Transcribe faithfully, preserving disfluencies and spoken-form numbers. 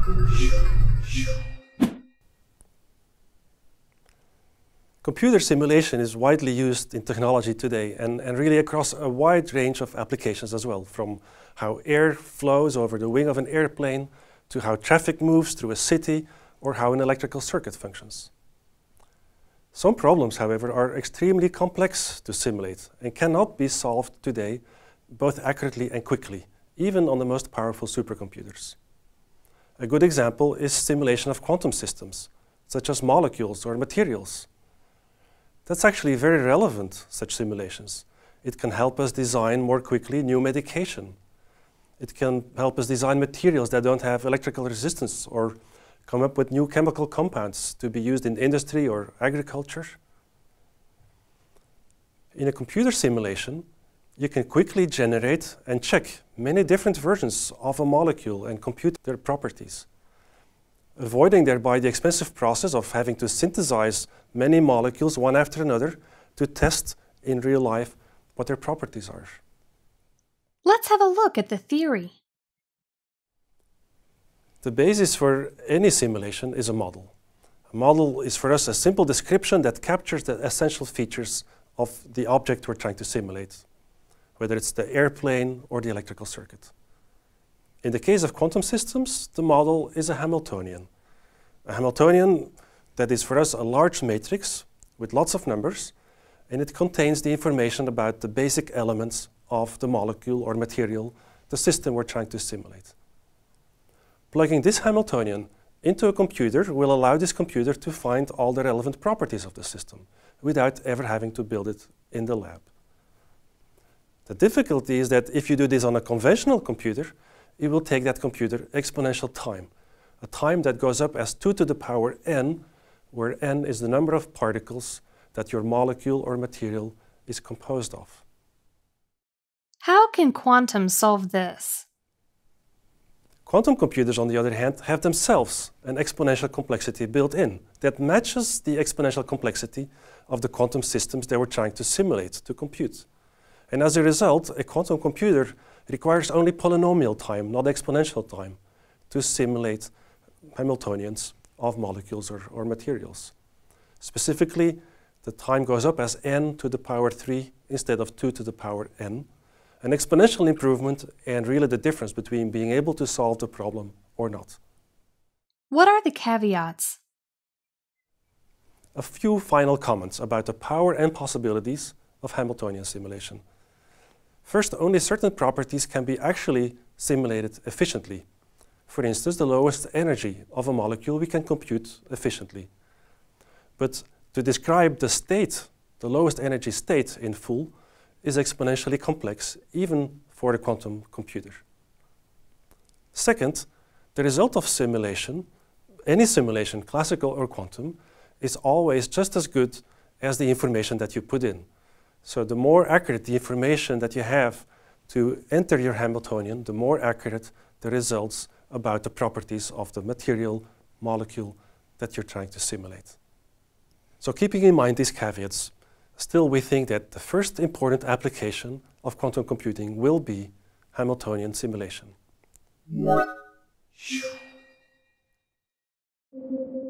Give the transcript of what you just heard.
Computer simulation is widely used in technology today and, and really across a wide range of applications as well, from how air flows over the wing of an airplane to how traffic moves through a city or how an electrical circuit functions. Some problems, however, are extremely complex to simulate and cannot be solved today both accurately and quickly, even on the most powerful supercomputers. A good example is simulation of quantum systems, such as molecules or materials. That's actually very relevant, such simulations. It can help us design more quickly new medication. It can help us design materials that don't have electrical resistance or come up with new chemical compounds to be used in industry or agriculture. In a computer simulation, you can quickly generate and check many different versions of a molecule and compute their properties, avoiding thereby the expensive process of having to synthesize many molecules one after another to test in real life what their properties are. Let's have a look at the theory. The basis for any simulation is a model. A model is for us a simple description that captures the essential features of the object we're trying to simulate, whether it's the airplane or the electrical circuit. In the case of quantum systems, the model is a Hamiltonian. A Hamiltonian that is for us a large matrix with lots of numbers, and it contains the information about the basic elements of the molecule or material, the system we're trying to simulate. Plugging this Hamiltonian into a computer will allow this computer to find all the relevant properties of the system without ever having to build it in the lab. The difficulty is that if you do this on a conventional computer, it will take that computer exponential time, a time that goes up as two to the power n, where n is the number of particles that your molecule or material is composed of. How can quantum solve this? Quantum computers, on the other hand, have themselves an exponential complexity built in that matches the exponential complexity of the quantum systems they were trying to simulate, to compute. And as a result, a quantum computer requires only polynomial time, not exponential time, to simulate Hamiltonians of molecules or, or materials. Specifically, the time goes up as n to the power three instead of two to the power n, an exponential improvement and really the difference between being able to solve the problem or not. What are the caveats? A few final comments about the power and possibilities of Hamiltonian simulation. First, only certain properties can be actually simulated efficiently. For instance, the lowest energy of a molecule we can compute efficiently. But to describe the state, the lowest energy state in full, is exponentially complex, even for a quantum computer. Second, the result of simulation, any simulation, classical or quantum, is always just as good as the information that you put in. So the more accurate the information that you have to enter your Hamiltonian, the more accurate the results about the properties of the material, molecule that you're trying to simulate. So keeping in mind these caveats, still we think that the first important application of quantum computing will be Hamiltonian simulation.